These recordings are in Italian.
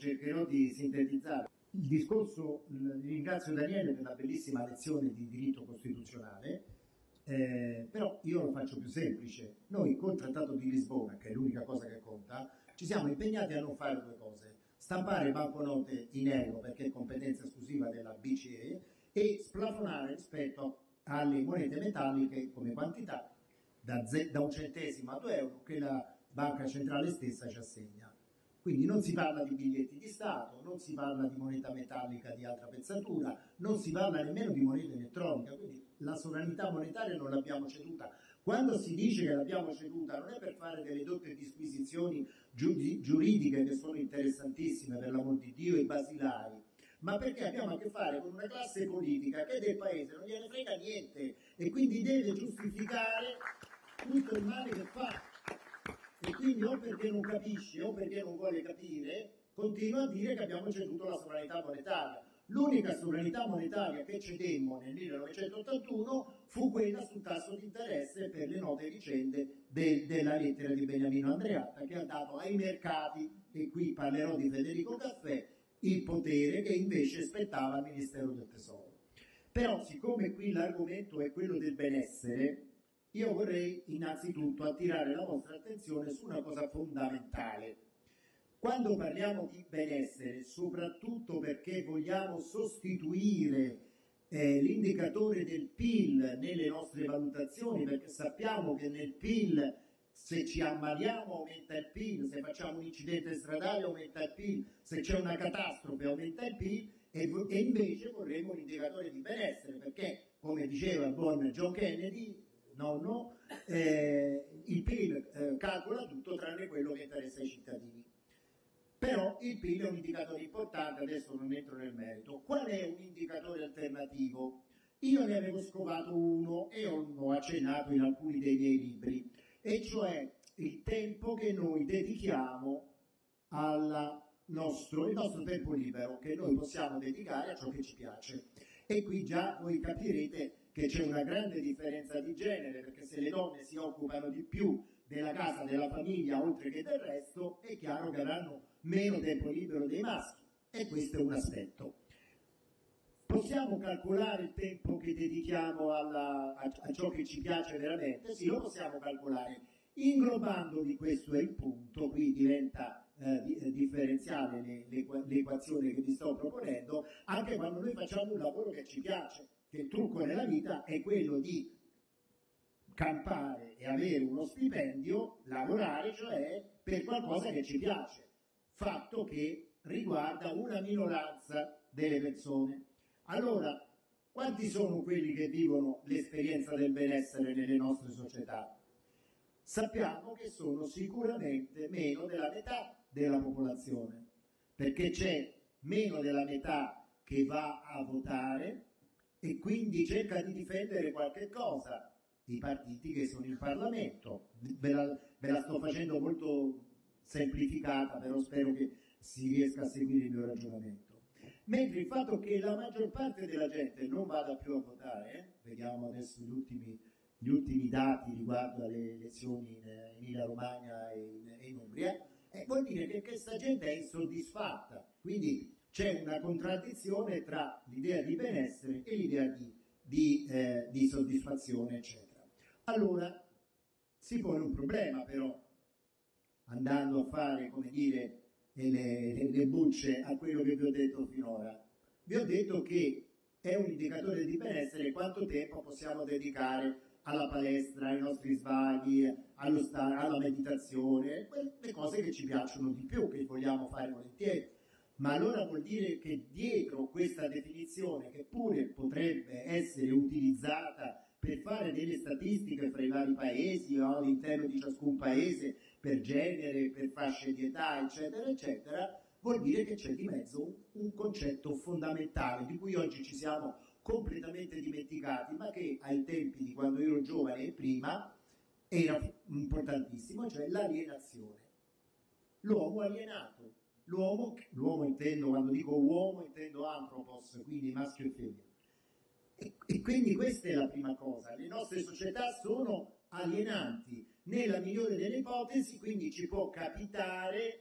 cercherò di sintetizzare il discorso. Ringrazio Daniele per la bellissima lezione di diritto costituzionale, però io lo faccio più semplice. Noi col Trattato di Lisbona, che è l'unica cosa che conta, ci siamo impegnati a non fare due cose: stampare banconote in euro, perché è competenza esclusiva della BCE, e splafonare rispetto alle monete metalliche come quantità da 1 centesimo a 2 euro che la banca centrale stessa ci assegna. Quindi non si parla di biglietti di Stato, non si parla di moneta metallica di altra pezzatura, non si parla nemmeno di moneta elettronica, quindi la sovranità monetaria non l'abbiamo ceduta. Quando si dice che l'abbiamo ceduta non è per fare delle dotte disquisizioni giuridiche che sono interessantissime, per l'amor di Dio, e basilari, ma perché abbiamo a che fare con una classe politica che del paese non gliene frega niente e quindi deve giustificare tutto il male che fa. E quindi o perché non capisce o perché non vuole capire, continua a dire che abbiamo ceduto la sovranità monetaria. L'unica sovranità monetaria che cedemmo nel 1981 fu quella sul tasso di interesse per le note vicende della lettera di Beniamino Andreatta, che ha dato ai mercati, e qui parlerò di Federico Caffè, il potere che invece spettava al Ministero del Tesoro. Però, siccome qui l'argomento è quello del benessere, io vorrei innanzitutto attirare la vostra attenzione su una cosa fondamentale. Quando parliamo di benessere, soprattutto perché vogliamo sostituire l'indicatore del PIL nelle nostre valutazioni, perché sappiamo che nel PIL, se ci ammaliamo aumenta il PIL, se facciamo un incidente stradale aumenta il PIL, se c'è una catastrofe aumenta il PIL, e invece vorremmo un indicatore di benessere, perché, come diceva il buon John Kennedy, il PIL calcola tutto tranne quello che interessa ai cittadini. Però il PIL è un indicatore importante, adesso non entro nel merito. Qual è un indicatore alternativo? Io ne avevo scovato uno e ho accennato in alcuni dei miei libri, e cioè il tempo che noi dedichiamo il nostro tempo libero, che noi possiamo dedicare a ciò che ci piace. E qui già voi capirete che c'è una grande differenza di genere, perché se le donne si occupano di più della casa, della famiglia, oltre che del resto, è chiaro che avranno meno tempo libero dei maschi, e questo è un aspetto. Possiamo calcolare il tempo che dedichiamo a ciò che ci piace veramente? Sì, lo possiamo calcolare. Inglobandoli, questo è il punto, qui diventa differenziale l'equazione che vi sto proponendo, anche quando noi facciamo un lavoro che ci piace, che il trucco nella vita è quello di campare e avere uno stipendio, lavorare cioè per qualcosa che ci piace, fatto che riguarda una minoranza delle persone. Allora, quanti sono quelli che vivono l'esperienza del benessere nelle nostre società? Sappiamo che sono sicuramente meno della metà della popolazione, perché c'è meno della metà che va a votare e quindi cerca di difendere qualche cosa, i partiti che sono in Parlamento. Ve la sto facendo molto semplificata, però spero che si riesca a seguire il mio ragionamento. Mentre il fatto che la maggior parte della gente non vada più a votare, vediamo adesso gli ultimi dati riguardo alle elezioni in Emilia Romagna e in Umbria, vuol dire che questa gente è insoddisfatta, quindi c'è una contraddizione tra l'idea di benessere e l'idea di soddisfazione, eccetera. Allora si pone un problema, però, andando a fare, come dire, le bucce a quello che vi ho detto finora. Vi ho detto che è un indicatore di benessere quanto tempo possiamo dedicare alla palestra, ai nostri svaghi, alla meditazione, le cose che ci piacciono di più, che vogliamo fare volentieri. Ma allora vuol dire che dietro questa definizione, che pure potrebbe essere utilizzata per fare delle statistiche fra i vari paesi o all'interno di ciascun paese per genere, per fasce di età, eccetera, eccetera, vuol dire che c'è di mezzo un concetto fondamentale di cui oggi ci siamo completamente dimenticati, ma che ai tempi di quando ero giovane e prima era importantissimo, cioè l'alienazione. L'uomo alienato. L'uomo intendo, quando dico uomo intendo anthropos, quindi maschio e femmina. E quindi questa è la prima cosa. Le nostre società sono alienanti. Nella migliore delle ipotesi, quindi ci può capitare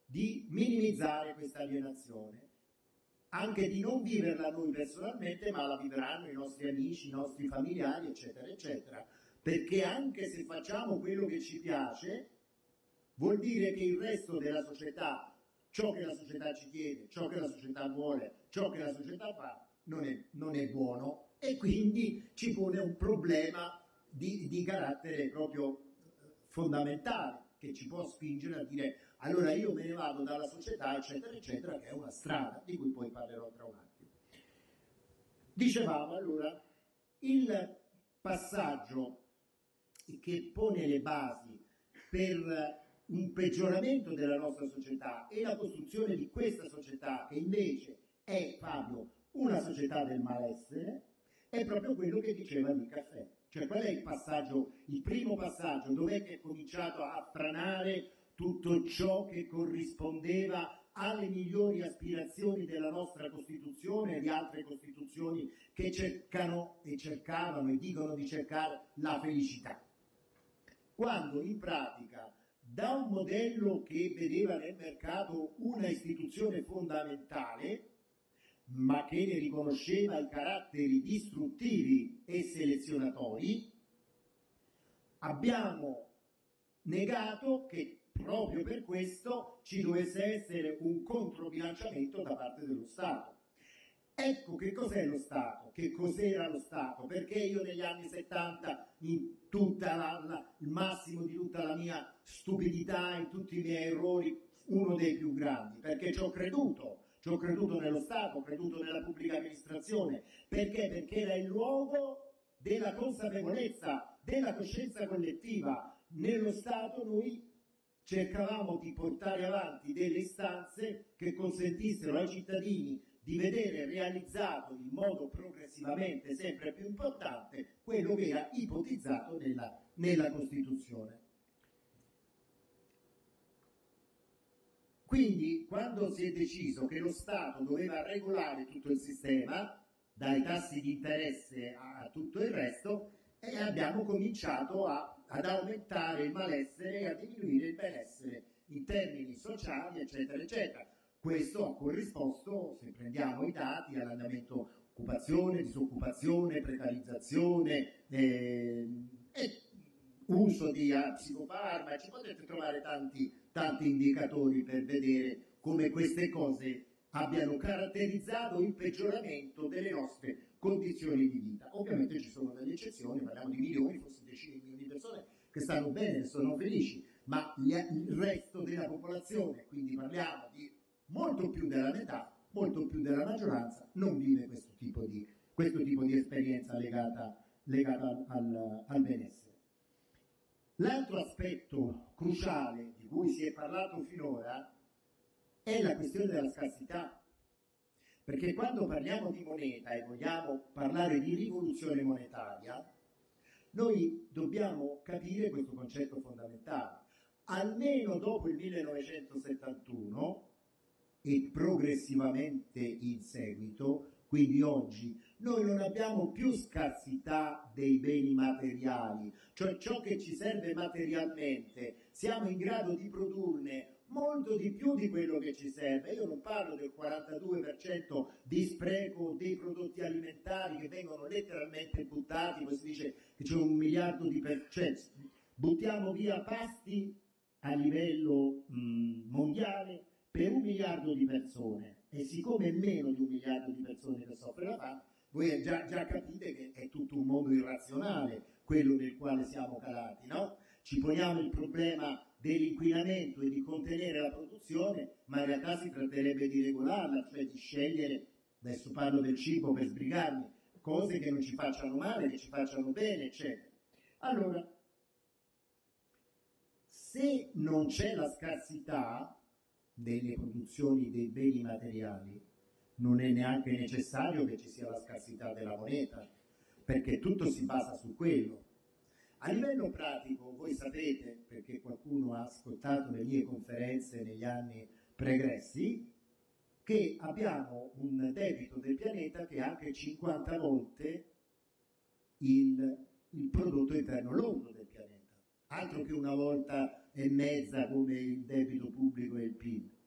di minimizzare questa alienazione, anche di non viverla noi personalmente, ma la vivranno i nostri amici, i nostri familiari, eccetera, eccetera. Perché anche se facciamo quello che ci piace, vuol dire che il resto della società, ciò che la società ci chiede, ciò che la società vuole, ciò che la società fa, non è buono, e quindi ci pone un problema di carattere proprio fondamentale, che ci può spingere a dire allora io me ne vado dalla società, eccetera, eccetera, che è una strada di cui poi parlerò tra un attimo. Dicevamo allora, il passaggio che pone le basi per un peggioramento della nostra società e la costruzione di questa società, che invece è, Fabio, una società del malessere, è proprio quello che diceva il caffè. Cioè qual è il passaggio, il primo passaggio, dov'è che è cominciato a franare tutto ciò che corrispondeva alle migliori aspirazioni della nostra Costituzione e di altre Costituzioni che cercano e cercavano e dicono di cercare la felicità. Quando in pratica da un modello che vedeva nel mercato una istituzione fondamentale, ma che ne riconosceva i caratteri distruttivi e selezionatori, abbiamo negato che proprio per questo ci dovesse essere un controbilanciamento da parte dello Stato. Ecco che cos'è lo Stato, che cos'era lo Stato, perché io negli anni 70, in tutta il massimo di tutta la mia stupidità, in tutti i miei errori, uno dei più grandi, perché ci ho creduto nello Stato, ho creduto nella pubblica amministrazione, perché? Perché era il luogo della consapevolezza, della coscienza collettiva. Nello Stato noi cercavamo di portare avanti delle istanze che consentissero ai cittadini di vedere realizzato in modo progressivamente sempre più importante quello che era ipotizzato nella Costituzione. Quindi, quando si è deciso che lo Stato doveva regolare tutto il sistema, dai tassi di interesse a tutto il resto, abbiamo cominciato ad aumentare il malessere e a diminuire il benessere in termini sociali, eccetera, eccetera. Questo ha corrisposto, se prendiamo i dati, all'andamento occupazione, disoccupazione, precarizzazione, uso di psicofarmaci. Potete trovare tanti indicatori per vedere come queste cose abbiano caratterizzato il peggioramento delle nostre condizioni di vita. Ovviamente ci sono delle eccezioni, parliamo di milioni, forse decine di milioni di persone che stanno bene, sono felici, ma il resto della popolazione, quindi parliamo di molto più della metà, molto più della maggioranza, non vive questo tipo di esperienza legata al benessere. L'altro aspetto cruciale di cui si è parlato finora è la questione della scarsità, perché quando parliamo di moneta e vogliamo parlare di rivoluzione monetaria, noi dobbiamo capire questo concetto fondamentale. Almeno dopo il 1971 e progressivamente in seguito, quindi oggi, noi non abbiamo più scarsità dei beni materiali, cioè ciò che ci serve materialmente, siamo in grado di produrne molto di più di quello che ci serve. Io non parlo del 42% di spreco dei prodotti alimentari che vengono letteralmente buttati, poi si dice che c'è 1 miliardo di buttiamo via pasti a livello mondiale per 1 miliardo di persone, e siccome è meno di 1 miliardo di persone che soffre la fame, voi già capite che è tutto un mondo irrazionale quello nel quale siamo calati, no? Ci poniamo il problema dell'inquinamento e di contenere la produzione, ma in realtà si tratterebbe di regolarla, cioè di scegliere, adesso parlo del cibo per sbrigarmi, cose che non ci facciano male, che ci facciano bene, eccetera. Allora, se non c'è la scarsità delle produzioni dei beni materiali, non è neanche necessario che ci sia la scarsità della moneta, perché tutto si basa su quello. A livello pratico, voi sapete, perché qualcuno ha ascoltato le mie conferenze negli anni pregressi, che abbiamo un debito del pianeta che è anche 50 volte il prodotto interno lordo del pianeta, altro che 1,5 volte come il debito pubblico e il PIL.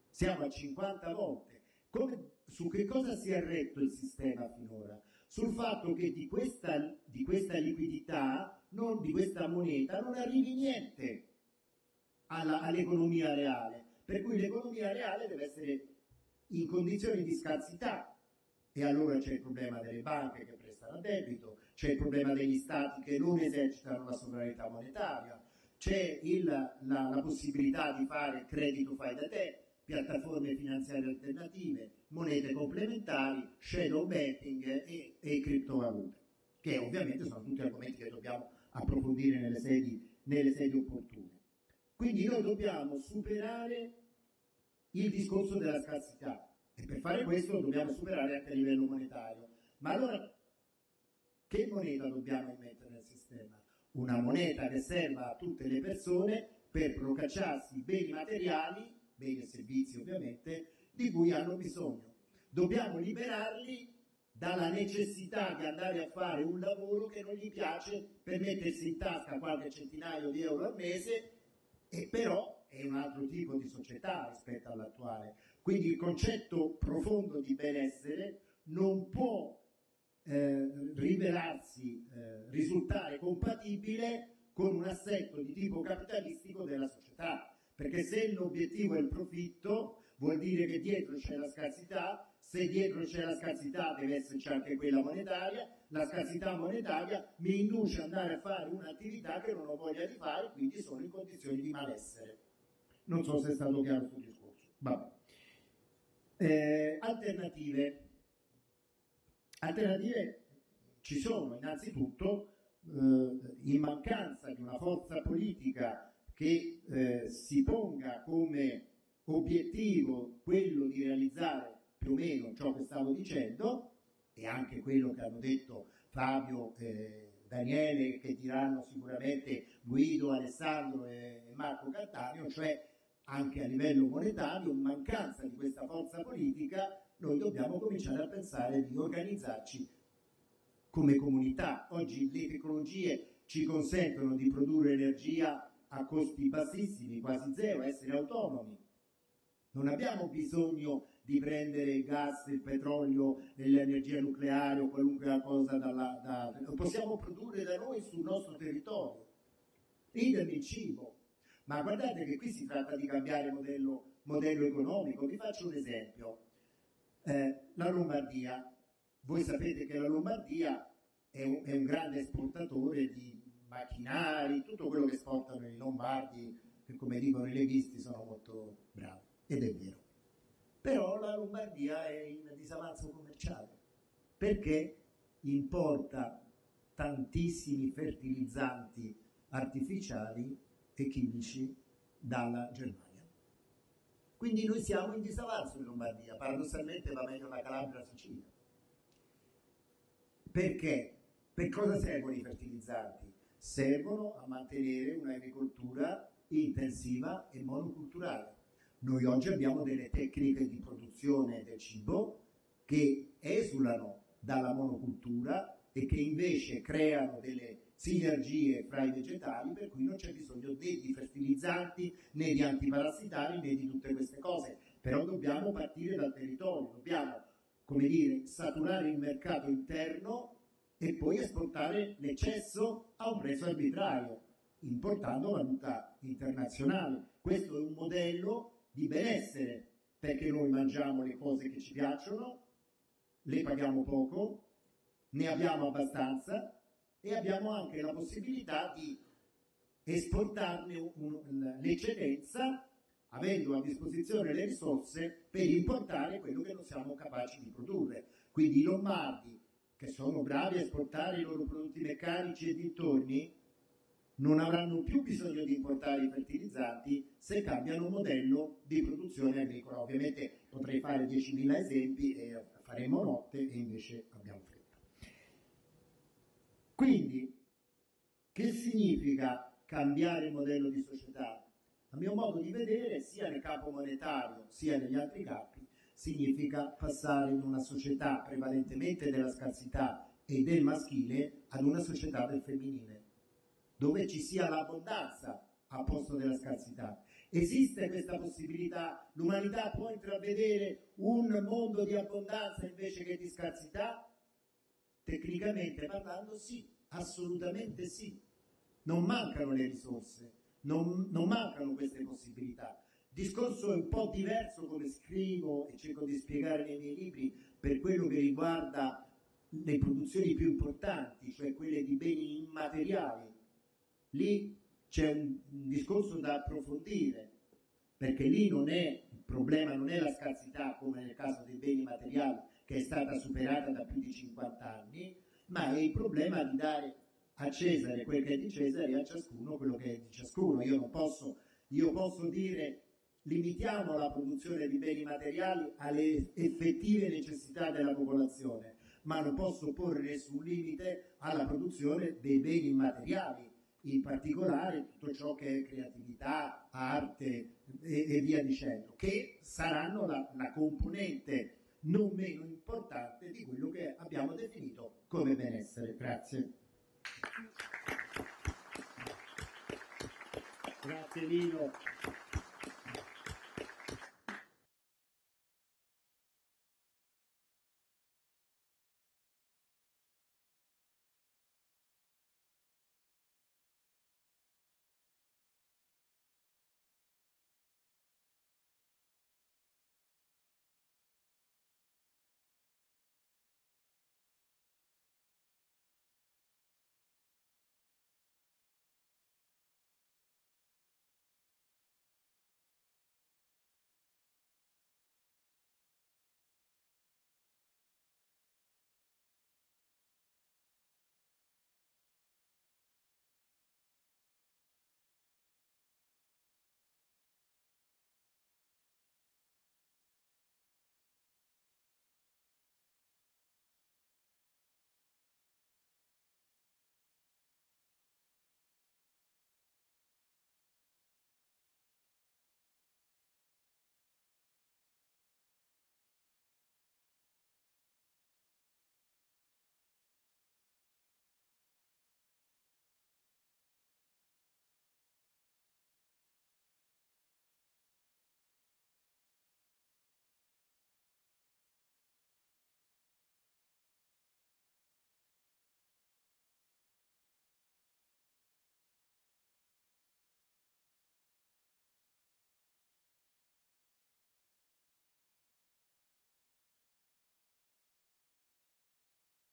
siamo a 50 volte. Su che cosa si è retto il sistema finora? Sul fatto che di questa liquidità, di questa moneta, non arrivi niente all'economia reale, per cui l'economia reale deve essere in condizioni di scarsità. E allora c'è il problema delle banche che prestano a debito, c'è il problema degli stati che non esercitano la sovranità monetaria, c'è la possibilità di fare credito fai da te, piattaforme finanziarie alternative, monete complementari, shadow banking e criptovalute, che ovviamente sono tutti argomenti che dobbiamo approfondire nelle sedi opportune. Quindi noi dobbiamo superare il discorso della scarsità e per fare questo lo dobbiamo superare anche a livello monetario. Ma allora che moneta dobbiamo immettere nel sistema? Una moneta che serva a tutte le persone per procacciarsi beni materiali, beni e servizi ovviamente, di cui hanno bisogno. Dobbiamo liberarli dalla necessità di andare a fare un lavoro che non gli piace per mettersi in tasca qualche centinaio di euro al mese, e però è un altro tipo di società rispetto all'attuale. Quindi il concetto profondo di benessere non può risultare compatibile con un assetto di tipo capitalistico della società, perché se l'obiettivo è il profitto vuol dire che dietro c'è la scarsità, se dietro c'è la scarsità deve esserci anche quella monetaria, la scarsità monetaria mi induce ad andare a fare un'attività che non ho voglia di fare, quindi sono in condizioni di malessere. Non so se è stato chiaro questo discorso. Alternative ci sono. Innanzitutto, in mancanza di una forza politica che si ponga come obiettivo quello di realizzare più o meno ciò che stavo dicendo, e anche quello che hanno detto Fabio, Daniele, che diranno sicuramente Guido, Alessandro e Marco Cattaneo, cioè anche a livello monetario, in mancanza di questa forza politica, noi dobbiamo cominciare a pensare di organizzarci come comunità. Oggi le tecnologie ci consentono di produrre energia a costi bassissimi, quasi zero, essere autonomi. Non abbiamo bisogno di prendere il gas, il petrolio, l'energia nucleare o qualunque cosa lo possiamo produrre da noi sul nostro territorio. Idem il cibo. Ma guardate che qui si tratta di cambiare modello economico. Vi faccio un esempio. La Lombardia, voi sapete che la Lombardia è un grande esportatore di macchinari, tutto quello che esportano i lombardi, che come dicono i leghisti sono molto bravi, ed è vero. Però la Lombardia è in disavanzo commerciale, perché importa tantissimi fertilizzanti artificiali e chimici dalla Germania. Quindi noi siamo in disavanzo in Lombardia, paradossalmente va meglio la Calabria e la Sicilia. Perché? Per cosa servono i fertilizzanti? Servono a mantenere un'agricoltura intensiva e monoculturale. Noi oggi abbiamo delle tecniche di produzione del cibo che esulano dalla monocultura e che invece creano delle sinergie fra i vegetali, per cui non c'è bisogno né di fertilizzanti, né di antiparassitari, né di tutte queste cose. Però dobbiamo partire dal territorio, dobbiamo, come dire, saturare il mercato interno e poi esportare l'eccesso a un prezzo arbitrario, importando valuta internazionale. Questo è un modello di benessere, perché noi mangiamo le cose che ci piacciono, le paghiamo poco, ne abbiamo abbastanza e abbiamo anche la possibilità di esportarne l'eccedenza, avendo a disposizione le risorse per importare quello che non siamo capaci di produrre. Quindi i lombardi, che sono bravi a esportare i loro prodotti meccanici e dintorni, non avranno più bisogno di importare i fertilizzanti se cambiano modello di produzione agricola. Ovviamente potrei fare 10.000 esempi e faremo notte, e invece abbiamo fretta. Quindi, che significa cambiare modello di società? A mio modo di vedere, sia nel campo monetario sia negli altri campi, significa passare in una società prevalentemente della scarsità e del maschile ad una società del femminile, dove ci sia l'abbondanza a posto della scarsità Esiste questa possibilità? L'umanità può intravedere un mondo di abbondanza invece che di scarsità? Tecnicamente parlando sì, assolutamente sì. Non mancano le risorse, non mancano queste possibilità. Il discorso è un po' diverso, come scrivo e cerco di spiegare nei miei libri, per quello che riguarda le produzioni più importanti, cioè quelle di beni immateriali. Lì c'è un discorso da approfondire, perché lì il problema non è la scarsità come nel caso dei beni materiali, che è stata superata da più di 50 anni, ma è il problema di dare a Cesare quel che è di Cesare e a ciascuno quello che è di ciascuno. Io posso dire limitiamo la produzione di beni materiali alle effettive necessità della popolazione, ma non posso porre nessun limite alla produzione dei beni immateriali, in particolare tutto ciò che è creatività, arte e via dicendo, che saranno la componente non meno importante di quello che abbiamo definito come benessere. Grazie. Grazie Lino.